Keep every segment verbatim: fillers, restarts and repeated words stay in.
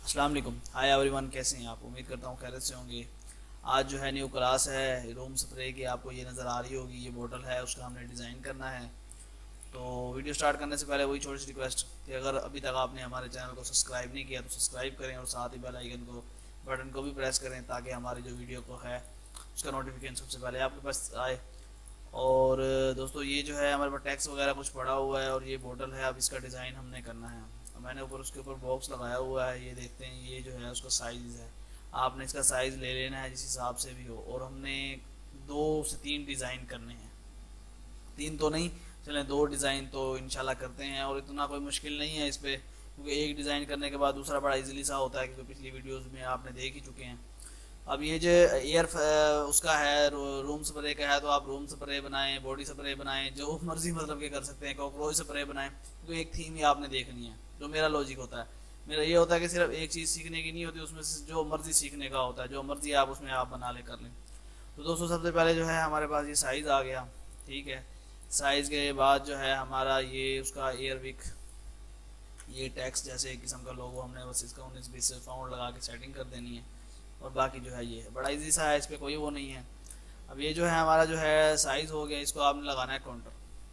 अस्सलाम वालेकुम। Hi everyone, कैसे हैं आप? उम्मीद करता हूँ खैरियत से होंगे। आज जो है न्यू क्लास है रूम स्प्रे की, आपको ये नज़र आ रही होगी। ये बोतल है, उसका हमने डिज़ाइन करना है। तो वीडियो स्टार्ट करने से पहले वही छोटी सी रिक्वेस्ट कि अगर अभी तक आपने हमारे चैनल को सब्सक्राइब नहीं किया तो सब्सक्राइब करें और साथ ही बेल आइकन को बटन को भी प्रेस करें ताकि हमारी जो वीडियो को है उसका नोटिफिकेशन सबसे पहले आपके पास आए। और दोस्तों, ये जो है हमारे पास टैक्स वगैरह कुछ पड़ा हुआ है और ये बोतल है। अब इसका डिज़ाइन हमने करना है। अब मैंने ऊपर उसके ऊपर बॉक्स लगाया हुआ है, ये देखते हैं। ये जो है उसका साइज़ है, आपने इसका साइज़ ले लेना है जिस हिसाब से भी हो। और हमने दो से तीन डिज़ाइन करने हैं, तीन तो नहीं, चलें दो डिज़ाइन तो इंशाल्लाह करते हैं। और इतना कोई मुश्किल नहीं है इस पर, क्योंकि एक डिज़ाइन करने के बाद दूसरा बड़ा इजीली सा होता है, क्योंकि पिछली वीडियोस में आपने देख ही चुके हैं। अब ये जो एयर उसका है, रूम स्प्रे का है, तो आप रूम स्प्रे बनाएं, बॉडी स्प्रे बनाएं, जो मर्जी मतलब के कर सकते हैं। कॉकरोच स्प्रे बनाएं, क्योंकि एक थीम ही आपने देखनी है। जो मेरा लॉजिक होता है, मेरा ये होता है कि सिर्फ एक चीज़ सीखने की नहीं होती, उसमें से जो मर्जी सीखने का होता है। जो मर्जी आप उसमें आप बना ले कर लें। तो दोस्तों, सबसे पहले जो है हमारे पास ये साइज़ आ गया, ठीक है। साइज़ के बाद जो है हमारा ये उसका एयर विक, ये टैक्स जैसे एक किस्म का लोगो, हमने बस इसका उन्नीस बीस फाउंड लगा के सेटिंग कर देनी है। और बाकी जो है ये है बड़ा इजी सा है, इस पर कोई वो नहीं है। अब ये जो है हमारा जो है साइज़ हो गया, इसको आपने लगाना है काउंटर।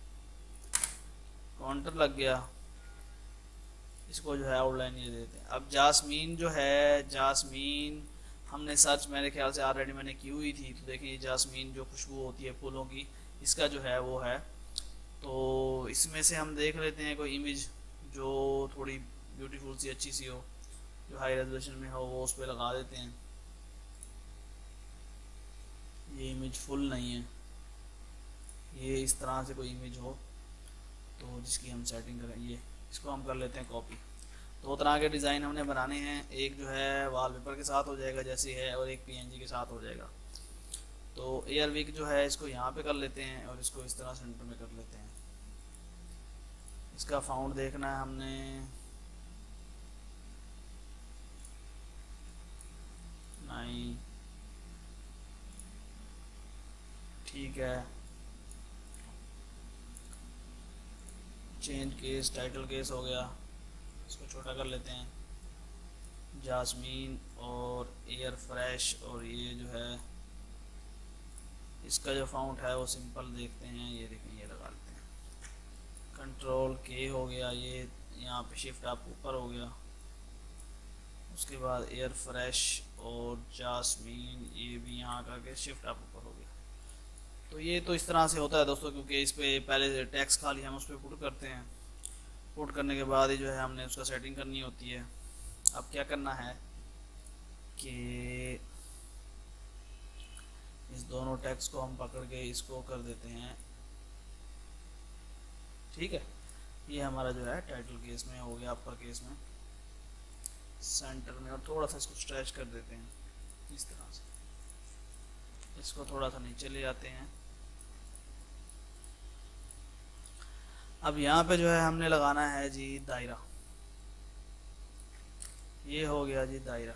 काउंटर लग गया, इसको जो है आउटलाइन ये देते हैं। अब जास्मीन जो है, जास्मीन हमने सर्च मेरे ख्याल से ऑलरेडी मैंने की हुई थी। तो देखिए, ये जास्मीन जो खुशबू होती है फूलों की, इसका जो है वो है। तो इसमें से हम देख लेते हैं कोई इमेज जो थोड़ी ब्यूटीफुल सी अच्छी सी हो, जो हाई रेजोल्यूशन में हो, वो उस पर लगा देते हैं। ये इमेज फुल नहीं है, ये इस तरह से कोई इमेज हो तो जिसकी हम सेटिंग करें। ये इसको हम कर लेते हैं कॉपी। दो तरह के डिज़ाइन हमने बनाने हैं, एक जो है वॉलपेपर के साथ हो जाएगा जैसे है, और एक पीएनजी के साथ हो जाएगा। तो एयर विक जो है इसको यहाँ पे कर लेते हैं और इसको इस तरह सेंटर में कर लेते हैं। इसका फाउंड देखना है हमने, नहीं ठीक है। चेंज केस, टाइटल केस हो गया, इसको छोटा कर लेते हैं। जास्मीन और एयर फ्रेश, और ये जो है इसका जो फाउंट है वो सिंपल देखते हैं। ये देखें, ये लगा लेते हैं। कंट्रोल के हो गया, ये यहाँ पे शिफ्ट आप ऊपर हो गया। उसके बाद एयर फ्रेश और जास्मीन, ये भी यहाँ करके शिफ्ट आप ऊपर हो गया। तो ये तो इस तरह से होता है दोस्तों, क्योंकि इस पर पहले टैक्स खाली हम उस पर पुट करते हैं। पुट करने के बाद ही जो है हमने उसका सेटिंग करनी होती है। अब क्या करना है कि इस दोनों टैक्स को हम पकड़ के इसको कर देते हैं, ठीक है। ये हमारा जो है टाइटल केस में हो गया, अपर केस में सेंटर में, और थोड़ा सा इसको स्ट्रेच कर देते हैं इस तरह से। इसको थोड़ा सा नीचे ले जाते हैं। अब यहाँ पे जो है हमने लगाना है जी दायरा। ये हो गया जी दायरा।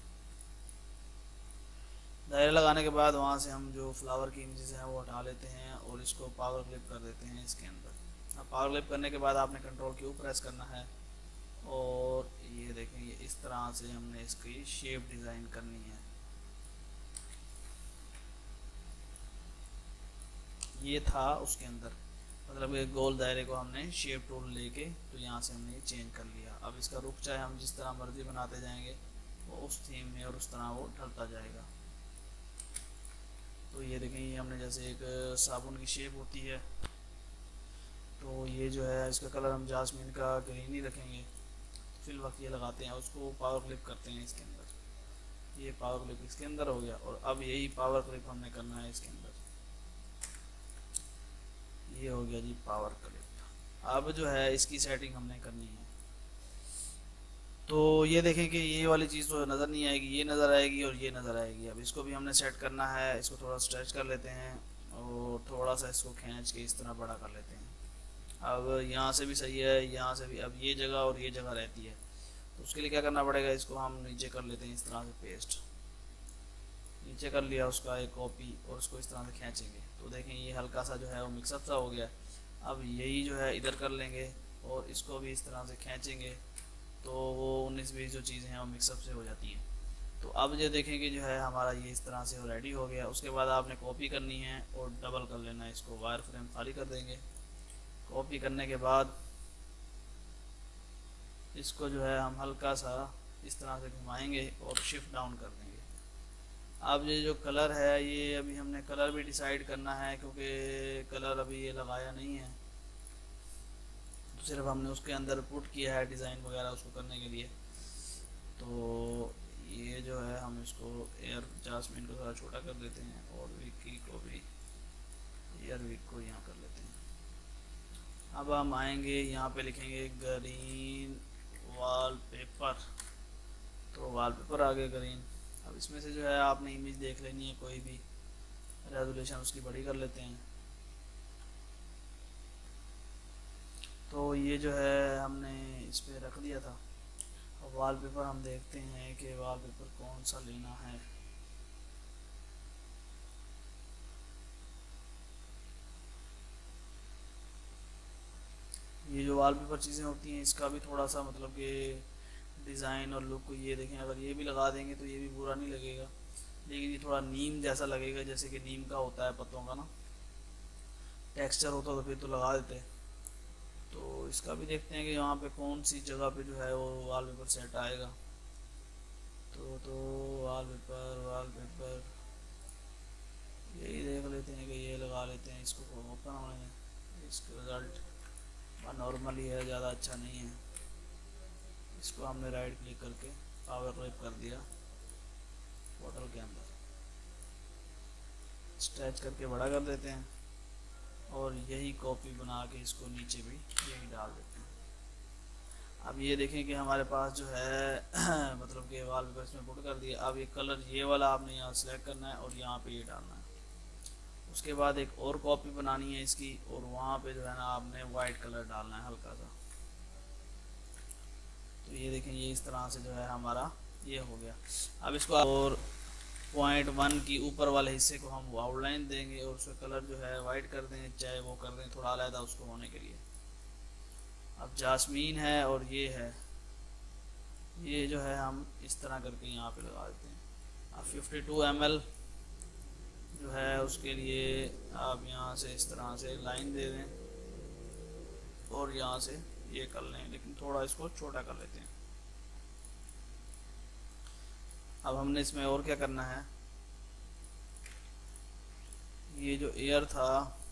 दायरा लगाने के बाद वहाँ से हम जो फ्लावर की इमेजेस हैं वो हटा लेते हैं और इसको पावर क्लिप कर देते हैं इसके अंदर। अब पावर क्लिप करने के बाद आपने कंट्रोल क्यू प्रेस करना है, और ये देखें, ये इस तरह से हमने इसकी शेप डिज़ाइन करनी है। ये था उसके अंदर, मतलब एक गोल दायरे को हमने शेप टूल लेके तो यहाँ से हमने चेंज कर लिया। अब इसका रुख चाहे हम जिस तरह मर्जी बनाते जाएंगे, वो उस थीम में और उस तरह वो ढलता जाएगा। तो ये देखें, ये हमने जैसे एक साबुन की शेप होती है, तो ये जो है इसका कलर हम जास्मीन का ग्रीन ही रखेंगे। फिल वक्त ये लगाते हैं, उसको पावर क्लिप करते हैं इसके अंदर। ये पावर क्लिप इसके अंदर हो गया, और अब यही पावर क्लिप हमने करना है इसके अंदर। ये हो गया जी पावर क्लिप। अब जो है इसकी सेटिंग हमने करनी है। तो ये देखें कि ये वाली चीज़ तो नज़र नहीं आएगी, ये नज़र आएगी और ये नज़र आएगी। अब इसको भी हमने सेट करना है। इसको थोड़ा स्ट्रेच कर लेते हैं और थोड़ा सा इसको खींच के इस तरह बड़ा कर लेते हैं। अब यहाँ से भी सही है, यहाँ से भी। अब ये जगह और ये जगह रहती है, तो उसके लिए क्या करना पड़ेगा, इसको हम नीचे कर लेते हैं इस तरह से पेस्ट। नीचे कर लिया उसका एक कॉपी, और उसको इस तरह से खींचेंगे तो देखें ये हल्का सा जो है वो मिक्सअप सा हो गया। अब यही जो है इधर कर लेंगे और इसको भी इस तरह से खींचेंगे तो वो उन्नीस बीस जो चीज़ें हैं वो मिक्सअप से हो जाती हैं। तो अब ये देखें कि जो है हमारा ये इस तरह से रेडी हो गया। उसके बाद आपने कॉपी करनी है और डबल कर लेना है, इसको वायर फ्रेम खाली कर देंगे। कॉपी करने के बाद इसको जो है हम हल्का सा इस तरह से घुमाएंगे और शिफ्ट डाउन कर देंगे। अब ये जो कलर है, ये अभी हमने कलर भी डिसाइड करना है, क्योंकि कलर अभी ये लगाया नहीं है, तो सिर्फ हमने उसके अंदर पुट किया है डिज़ाइन वगैरह उसको करने के लिए। तो ये जो है हम इसको एयर जास्मिन को थोड़ा छोटा कर देते हैं और विकी को भी, एयर विक को यहाँ कर लेते हैं। अब हम आएंगे यहाँ पे लिखेंगे ग्रीन वॉलपेपर, तो वॉलपेपर आ गया ग्रीन। अब इसमें से जो है आपने इमेज देख लेनी है, कोई भी रेजोल्यूशन उसकी बड़ी कर लेते हैं। तो ये जो है हमने इस पे रख दिया था। अब वॉलपेपर हम देखते हैं कि वॉलपेपर कौन सा लेना है। ये जो वॉलपेपर चीज़ें होती हैं इसका भी थोड़ा सा मतलब कि डिज़ाइन और लुक, ये देखें अगर ये भी लगा देंगे तो ये भी बुरा नहीं लगेगा, लेकिन ये थोड़ा नीम जैसा लगेगा, जैसे कि नीम का होता है पत्तों का ना टेक्सचर होता, तो फिर तो लगा देते। तो इसका भी देखते हैं कि यहाँ पे कौन सी जगह पे जो है वो वॉलपेपर सेट आएगा। तो तो वॉलपेपर वॉलपेपर यही देख लेते हैं कि ये लगा लेते हैं, इसको ओपन होने दें। इसका रिज़ल्ट नॉर्मली है, ज़्यादा अच्छा नहीं है। इसको हमने राइट क्लिक करके पावर रैप कर दिया बॉटल के अंदर, स्ट्रेच करके बड़ा कर देते हैं और यही कॉपी बना के इसको नीचे भी यही डाल देते हैं। अब ये देखें कि हमारे पास जो है मतलब कि वॉलपेपर इसमें पुट कर दिया। अब ये कलर ये वाला आपने यहाँ सेलेक्ट करना है और यहाँ पे ये डालना है। उसके बाद एक और कॉपी बनानी है इसकी और वहाँ पे जो है ना आपने वाइट कलर डालना है हल्का सा। तो ये देखें ये इस तरह से जो है हमारा ये हो गया। अब इसको और पॉइंट वन की ऊपर वाले हिस्से को हम आउटलाइन देंगे और उसका कलर जो है वाइट कर दें, चाहे वो कर दें थोड़ा अलग उसको होने के लिए। अब जास्मीन है और ये है, ये जो है हम इस तरह करके यहाँ पे लगा देते हैं। अब फिफ्टी टू एम एल जो है उसके लिए आप यहाँ से इस तरह से लाइन दे दें और यहाँ से ये कर लें, लेकिन थोड़ा इसको छोटा कर लेते हैं। अब हमने इसमें और क्या करना है, ये जो एयर था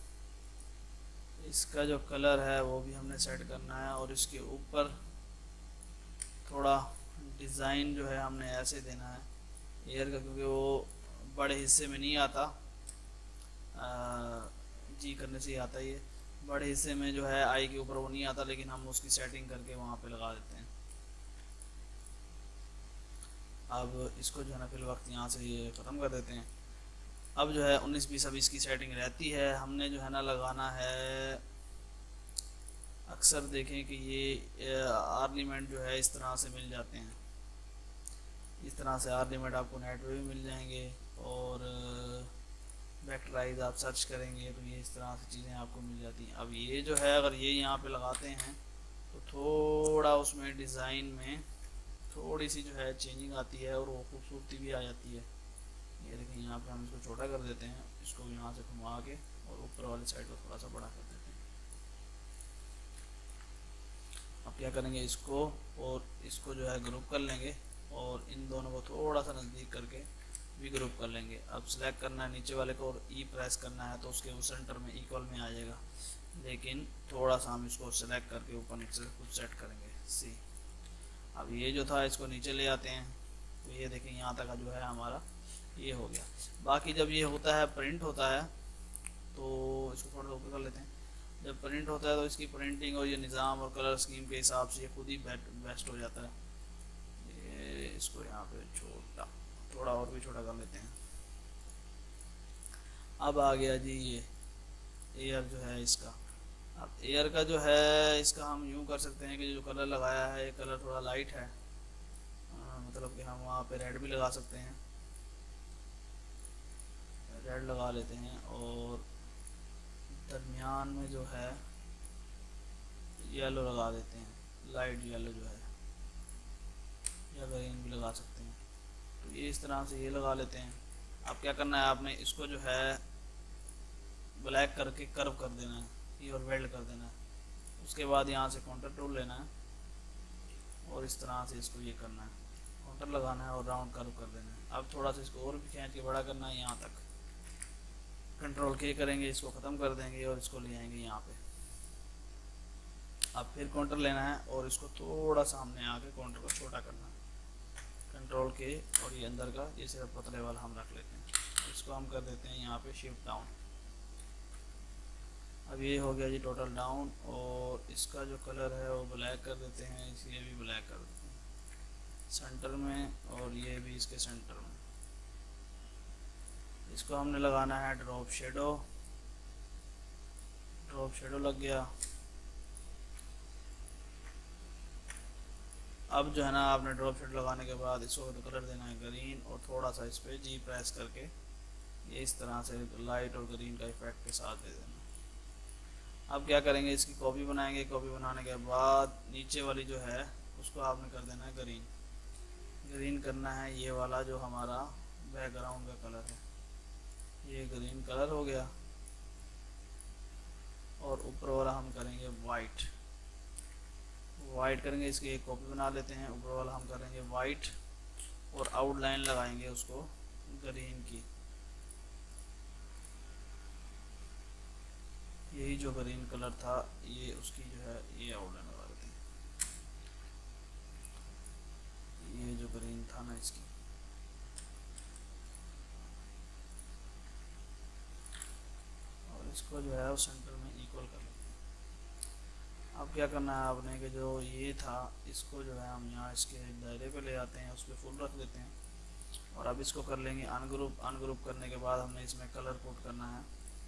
इसका जो कलर है वो भी हमने सेट करना है और इसके ऊपर थोड़ा डिज़ाइन जो है हमने ऐसे देना है एयर का, क्योंकि वो बड़े हिस्से में नहीं आता, आ, जी करने से ही आता है। ये बड़े हिस्से में जो है आई के ऊपर वो नहीं आता, लेकिन हम उसकी सेटिंग करके वहाँ पे लगा देते हैं। अब इसको जो है ना फिल वक्त यहाँ से ये ख़त्म कर देते हैं। अब जो है उन्नीस बीस अब इसकी सेटिंग रहती है, हमने जो है ना लगाना है। अक्सर देखें कि ये आर्नीमेंट जो है इस तरह से मिल जाते हैं, इस तरह से आर्नीमेंट आपको नेट पे भी मिल जाएंगे और वेक्टराइज आप सर्च करेंगे तो ये इस तरह से चीज़ें आपको मिल जाती हैं। अब ये जो है अगर ये यहाँ पे लगाते हैं तो थोड़ा उसमें डिज़ाइन में थोड़ी सी जो है चेंजिंग आती है और वो खूबसूरती भी आ जाती है। ये देखिए यहाँ पे हम इसको छोटा कर देते हैं, इसको यहाँ से घुमा के और ऊपर वाली साइड को थोड़ा सा बड़ा कर देते हैं। अब क्या करेंगे, इसको और इसको जो है ग्रुप कर लेंगे और इन दोनों को थोड़ा सा नज़दीक करके भी ग्रुप कर लेंगे। अब सिलेक्ट करना है नीचे वाले को और ई प्रेस करना है तो उसके वो सेंटर में इक्वल में आ जाएगा, लेकिन थोड़ा सा हम इसको सिलेक्ट करके ऊपर नीचे कुछ सेट करेंगे सी। अब ये जो था इसको नीचे ले आते हैं तो ये देखें यहाँ तक जो है हमारा ये हो गया। बाकी जब ये होता है प्रिंट होता है तो इसको थोड़ा सा ऊपर कर लेते हैं। जब प्रिंट होता है तो इसकी प्रिंटिंग और ये निज़ाम और कलर स्कीम के हिसाब से ये खुद ही बेस्ट हो जाता है। ये इसको यहाँ पे छोटा थोड़ा और भी छोटा कर लेते हैं। अब आ गया जी ये एयर जो है इसका। अब एयर का जो है इसका हम यूँ कर सकते हैं कि जो कलर लगाया है ये कलर थोड़ा लाइट है, आ, मतलब कि हम वहाँ पे रेड भी लगा सकते हैं, रेड लगा लेते हैं और दरमियान में जो है येलो लगा देते हैं, लाइट येलो जो है। या ग्रीन भी लगा सकते हैं। तो ये इस तरह से ये लगा लेते हैं। अब क्या करना है, आपने इसको जो है ब्लैक करके कर्व कर देना है, ये और वेल्ड कर देना है। उसके बाद यहाँ से काउंटर टूल लेना है और इस तरह से इसको ये करना है, काउंटर लगाना है और राउंड कर्व कर देना है। अब थोड़ा सा इसको और भी खींच के बड़ा करना है, यहाँ तक कंट्रोल के करेंगे, इसको ख़त्म कर देंगे और इसको ले आएंगे यहाँ पे। अब फिर काउंटर लेना है और इसको थोड़ा सा हमने आके काउंटर को छोटा करना है, कंट्रोल के, और ये अंदर का ये सिर्फ पतले वाला हम रख लेते हैं। इसको हम कर देते हैं यहाँ पे शिफ्ट डाउन। अब ये हो गया जी टोटल डाउन, और इसका जो कलर है वो ब्लैक कर देते हैं, इसलिए भी ब्लैक कर देते हैं सेंटर में, और ये भी इसके सेंटर में। इसको हमने लगाना है ड्रॉप शेडो, ड्रॉप शेडो लग गया। अब जो है ना आपने ड्रॉप शेडो लगाने के बाद इसको तो कलर देना है ग्रीन, और थोड़ा सा इस पर जी प्रेस करके ये इस तरह से लाइट और ग्रीन का इफेक्ट के साथ दे देना। अब क्या करेंगे, इसकी कॉपी बनाएंगे। कॉपी बनाने के बाद नीचे वाली जो है उसको आपने कर देना है ग्रीन। ग्रीन करना है ये वाला जो हमारा बैकग्राउंड का कलर है, ये ग्रीन कलर हो गया। और ऊपर वाला हम करेंगे वाइट, वाइट करेंगे। इसकी एक कॉपी बना लेते हैं। ऊपर वाला हम करेंगे वाइट और आउटलाइन लगाएंगे उसको ग्रीन की। यही जो ग्रीन कलर था ये उसकी जो है ये आउटलाइन लगा देते हैं, ये जो ग्रीन था ना इसकी। और इसको जो है सेंटर में इक्वल कर लेते हैं। अब क्या करना है आपने कि जो ये था इसको जो है हम यहाँ इसके दायरे पे ले आते हैं, उस पर फुल रख देते हैं। और अब इसको कर लेंगे अनग्रुप। अनग्रुप करने के बाद हमने इसमें कलर कोड करना है।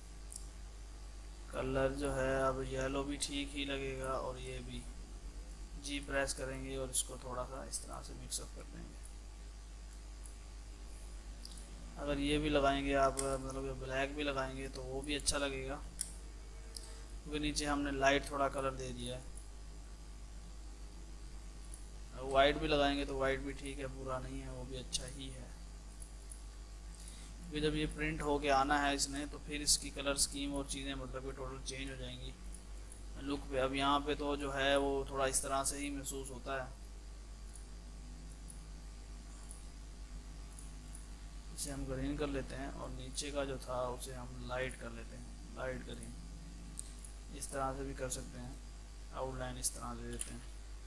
कलर जो है अब येलो भी ठीक ही लगेगा, और ये भी जी प्रेस करेंगे और इसको थोड़ा सा इस तरह से मिक्सअप कर देंगे। अगर ये भी लगाएंगे आप, मतलब ब्लैक भी लगाएंगे तो वो भी अच्छा लगेगा, क्योंकि नीचे हमने लाइट थोड़ा कलर दे दिया है। वाइट भी लगाएंगे तो वाइट भी ठीक है, पूरा नहीं है, वो भी अच्छा ही है। क्योंकि जब ये प्रिंट होके आना है इसने, तो फिर इसकी कलर स्कीम और चीज़ें मतलब कि टोटल चेंज हो जाएंगी लुक पे। अब यहाँ पे तो जो है वो थोड़ा इस तरह से ही महसूस होता है। इसे हम ग्रीन कर लेते हैं, और नीचे का जो था उसे हम लाइट कर लेते हैं, लाइट ग्रीन। इस तरह से भी कर सकते हैं, आउटलाइन इस तरह दे देते हैं।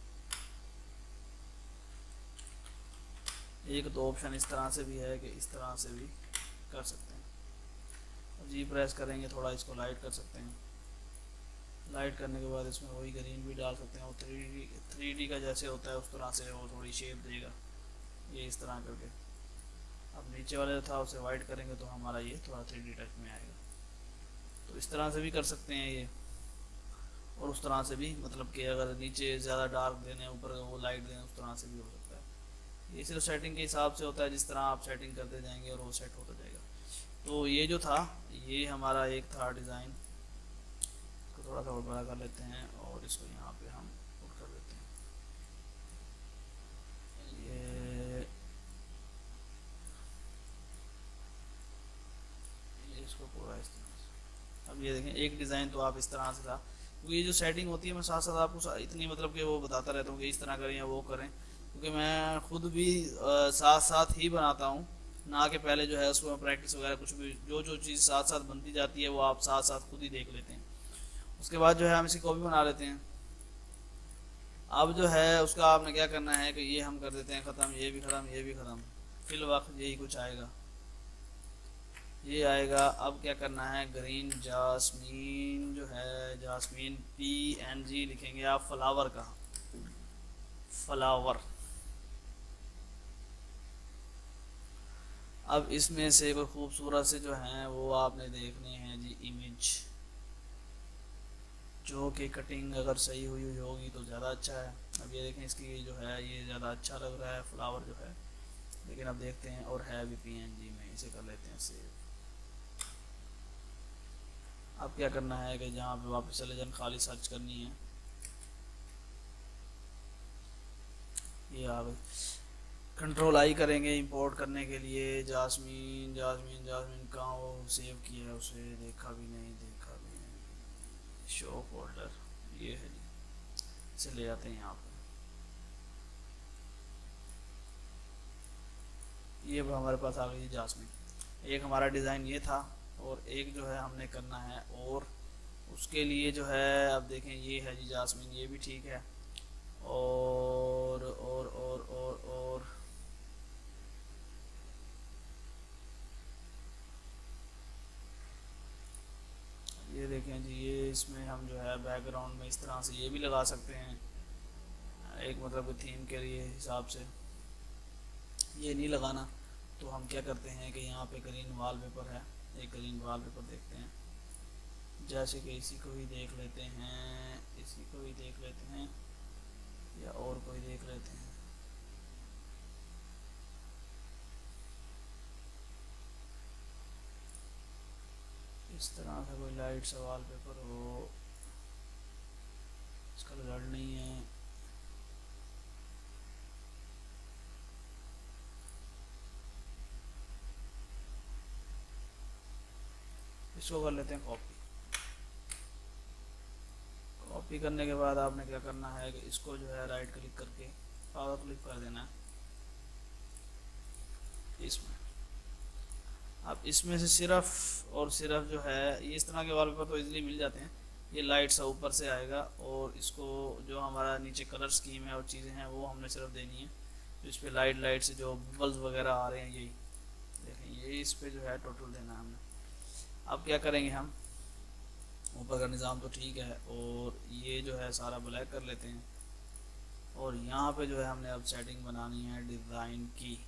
एक तो ऑप्शन इस तरह से भी है कि इस तरह से भी कर सकते हैं। जी प्रेस करेंगे, थोड़ा इसको लाइट कर सकते हैं। लाइट करने के बाद इसमें वही ग्रीन भी डाल सकते हैं, और थ्री डी थ्री डी का जैसे होता है उस तरह से वो थोड़ी शेप देगा, ये इस तरह करके। अब नीचे वाले जो था उसे वाइट करेंगे तो हमारा ये थोड़ा थ्री डी टच में आएगा। तो इस तरह से भी कर सकते हैं ये, और उस तरह से भी, मतलब कि अगर नीचे ज़्यादा डार्क देने ऊपर वो लाइट दें उस तरह से भी हो सकता है। ये सिर्फ सेटिंग के हिसाब से होता है, जिस तरह आप सेटिंग करते जाएंगे और वो सेट होता जाएगा। तो ये जो था ये हमारा एक था डिज़ाइन, इसको थोड़ा सा और बड़ा कर लेते हैं और इसको यहाँ पे हम पुट कर देते हैं। ये, ये इसको पूरा इस तरह से। अब ये देखें एक डिज़ाइन तो आप इस तरह से था, क्योंकि ये जो सेटिंग होती है मैं साथ साथ आपको इतनी मतलब कि वो बताता रहता हूँ कि इस तरह करें या वो करें, क्योंकि मैं खुद भी आ, साथ साथ ही बनाता हूँ, ना कि पहले जो है उसको प्रैक्टिस वगैरह कुछ भी, जो जो चीज़ साथ साथ बनती जाती है वो आप साथ साथ खुद ही देख लेते हैं। उसके बाद जो है हम इसकी कॉपी बना लेते हैं। अब जो है उसका आपने क्या करना है कि ये हम कर देते हैं ख़त्म, ये भी ख़त्म, ये भी ख़त्म, फिल वक्त यही कुछ आएगा, ये आएगा। अब क्या करना है, ग्रीन जास्मीन जो है, जास्मीन पी एन जी लिखेंगे आप, फ्लावर का, फ्लावर। अब इसमें से कोई खूबसूरत से जो हैं वो आपने देखने हैं जी इमेज, जो कि कटिंग अगर सही हुई हुई होगी तो ज़्यादा अच्छा है। अब ये देखें इसकी जो है ये ज़्यादा अच्छा लग रहा है फ्लावर जो है, लेकिन अब देखते हैं, और है भी पीएनजी में, इसे कर लेते हैं सेव। अब क्या करना है कि जहाँ पे वापस चले जान, खाली सर्च करनी है, ये आ गई। कंट्रोल आई करेंगे इंपोर्ट करने के लिए। जास्मीन जास्मीन जास्मीन कहाँ वो सेव किया है, उसे देखा भी नहीं देखा भी नहीं। शो फोल्डर ये है जी, इसे ले आते हैं यहाँ पर। ये हमारे पास आ गई जास्मीन। एक हमारा डिज़ाइन ये था और एक जो है हमने करना है, और उसके लिए जो है अब देखें ये है जी जास्मीन, ये भी ठीक है। और और और और और ये देखें जी, ये इसमें हम जो है बैकग्राउंड में इस तरह से ये भी लगा सकते हैं, एक मतलब थीम के लिए हिसाब से। ये नहीं लगाना तो हम क्या करते हैं कि यहाँ पे ग्रीन वॉलपेपर है, एक ग्रीन वॉलपेपर देखते हैं। जैसे कि इसी को ही देख लेते हैं, इसी को ही देख लेते हैं, या और कोई देख लेते हैं। इस तरह का कोई लाइट सा वॉलपेपर हो, इसका रिजल्ट नहीं है। इसको कर लेते हैं कॉपी। कॉपी करने के बाद आपने क्या करना है कि इसको जो है राइट क्लिक करके पावर क्लिक कर देना है इसमें। अब इसमें से सिर्फ और सिर्फ जो है ये इस तरह के वॉलपेपर तो इजीली मिल जाते हैं। ये लाइट सा ऊपर से आएगा और इसको जो हमारा नीचे कलर स्कीम है और चीज़ें हैं वो हमने सिर्फ देनी है। तो इस पर लाइट लाइट से जो बल्ब वगैरह आ रहे हैं यही देखें, ये इस पर जो है टोटल देना है हमने। अब क्या करेंगे हम, ऊपर का निज़ाम तो ठीक है, और ये जो है सारा ब्लैक कर लेते हैं। और यहाँ पे जो है हमने अब सेटिंग बनानी है डिज़ाइन की,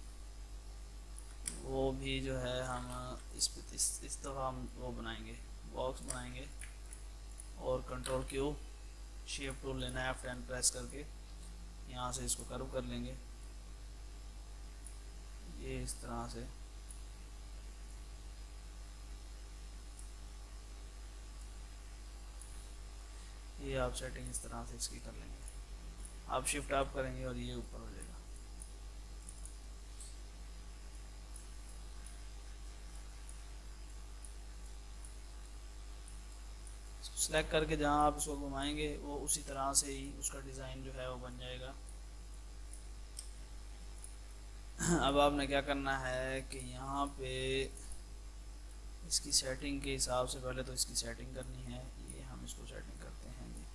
वो भी जो है हम इस इस, इस दफ़ा हम वो बनाएंगे, बॉक्स बनाएंगे। और कंट्रोल क्यू शेप टूल लेना है, एफ टेन प्रेस करके यहाँ से इसको कर्व कर लेंगे ये इस तरह से। ये आप सेटिंग इस तरह से इसकी कर लेंगे। आप शिफ्ट अप करेंगे और ये ऊपर हो जाएगा। सेलेक्ट करके जहाँ आप इसको घुमाएंगे वो उसी तरह से ही उसका डिज़ाइन जो है वो बन जाएगा। अब आपने क्या करना है कि यहाँ पे इसकी सेटिंग के हिसाब से पहले तो इसकी सेटिंग करनी है। ये हम इसको सेटिंग करते हैं जी,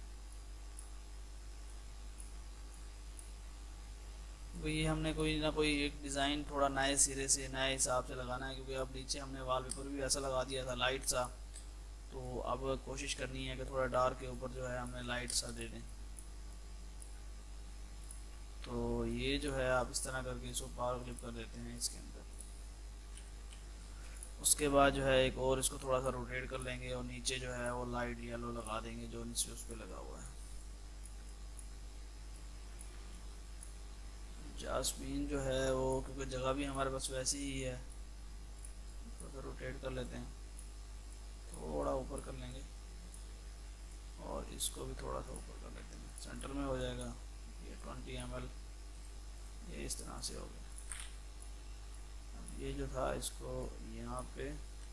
तो ये हमने कोई ना कोई एक डिज़ाइन थोड़ा नए सिरे से नए हिसाब से लगाना है, क्योंकि अब नीचे हमने वॉलपेपर भी ऐसा लगा दिया था लाइट सा। तो अब कोशिश करनी है कि थोड़ा डार्क के ऊपर जो है हमने लाइट सा दे दें। तो ये जो है आप इस तरह करके इसको पावर क्लिप कर देते हैं इसके अंदर। उसके बाद जो है एक और इसको थोड़ा सा रोटेट कर लेंगे और नीचे जो है वो लाइट येलो लगा देंगे जो नीचे उस पर लगा हुआ है। जास्मीन जो है वो क्योंकि जगह भी हमारे पास वैसी ही है, थोड़ा सा रोटेट कर लेते हैं, थोड़ा ऊपर कर लेंगे और इसको भी थोड़ा सा ऊपर कर लेते हैं, सेंटर में हो जाएगा। ये ट्वेंटी एम एल ये इस तरह से हो गया। अब ये जो था इसको यहाँ पे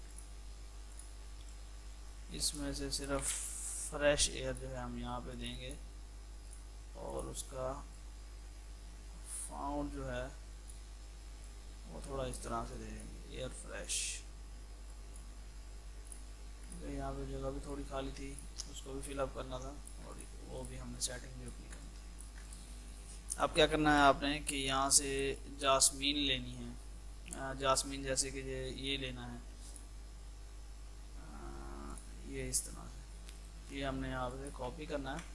इसमें से सिर्फ फ्रेश एयर जो है हम यहाँ पे देंगे और उसका फाउंड जो है वो थोड़ा इस तरह से दे देंगे, एयर फ्रेश। यहाँ पे जगह भी थोड़ी खाली थी, उसको भी फिलअप करना था और वो भी हमने सेटिंग भी अपनी करनी थी। अब क्या करना है आपने कि यहाँ से जास्मीन लेनी है, जास्मीन जैसे कि ये ये लेना है, ये इस तरह से ये हमने यहाँ पे कॉपी करना है।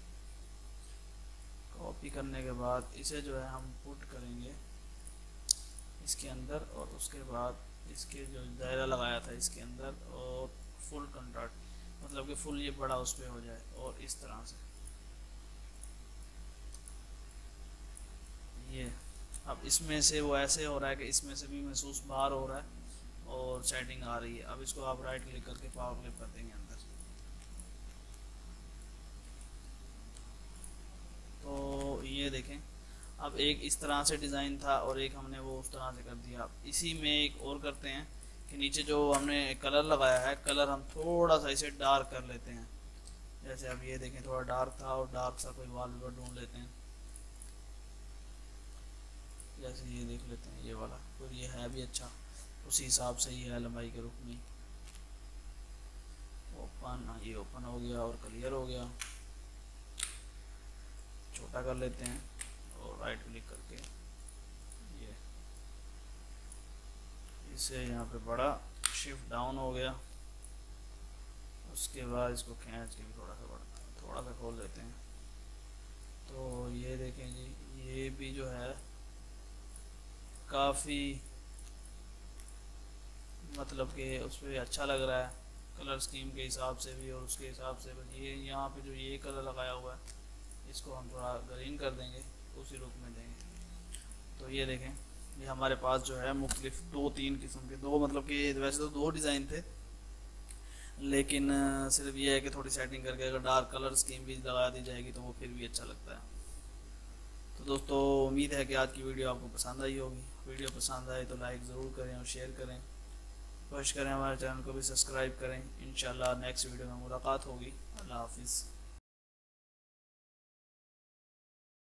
कॉपी करने के बाद इसे जो है हम पुट करेंगे इसके अंदर, और उसके बाद इसके जो दायरा लगाया था इसके अंदर, और फुल कंट्रास्ट मतलब कि फुल ये बड़ा उस पर हो जाए। और इस तरह से ये अब इसमें से वो ऐसे हो रहा है कि इसमें से भी महसूस बाहर हो रहा है और सेटिंग आ रही है। अब इसको आप राइट क्लिक करके पावर क्लिक कर देंगे अंदर। तो ये देखें अब एक इस तरह से डिज़ाइन था और एक हमने वो उस तरह से कर दिया। इसी में एक और करते हैं कि नीचे जो हमने कलर लगाया है, कलर हम थोड़ा सा इसे डार्क कर लेते हैं। जैसे अब ये देखें थोड़ा डार्क था और डार्क सा कोई वॉलपेपर ढूंढ लेते हैं। जैसे ये देख लेते हैं ये वाला, तो ये है भी अच्छा, उसी हिसाब से ही है लंबाई के रूप में। ओपन, ये ओपन हो गया और क्लियर हो गया। छोटा कर लेते हैं और राइट क्लिक करके ये इसे यहाँ पे बड़ा, शिफ्ट डाउन हो गया। उसके बाद इसको खींच के थोड़ा सा बड़ा, थोड़ा सा खोल लेते हैं। तो ये देखें जी, ये भी जो है काफ़ी मतलब कि उस पर अच्छा लग रहा है कलर स्कीम के हिसाब से भी और उसके हिसाब से। बस ये यहाँ पे जो ये कलर लगाया हुआ है इसको हम थोड़ा ग्रीन कर देंगे, उसी रूप में देंगे। तो ये देखें, ये हमारे पास जो है मुख्तलिफ दो तीन किस्म के, दो मतलब कि वैसे तो दो डिज़ाइन थे, लेकिन सिर्फ ये है कि थोड़ी सेटिंग करके अगर डार्क कलर स्कीम भी लगा दी जाएगी तो वो फिर भी अच्छा लगता है। तो दोस्तों उम्मीद है कि आज की वीडियो आपको पसंद आई होगी। वीडियो पसंद आए तो लाइक ज़रूर करें और शेयर करें। कोशिश करें हमारे चैनल को भी सब्सक्राइब करें। इंशाल्लाह नेक्स्ट वीडियो में मुलाकात होगी। अल्लाह हाफिज़।